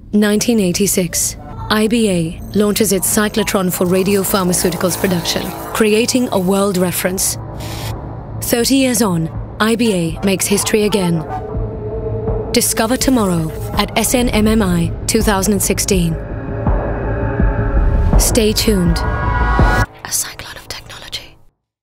1986. IBA launches its cyclotron for radiopharmaceuticals production, creating a world reference. 30 years on, IBA makes history again. Discover tomorrow at SNMMI 2016. Stay tuned. A cyclone.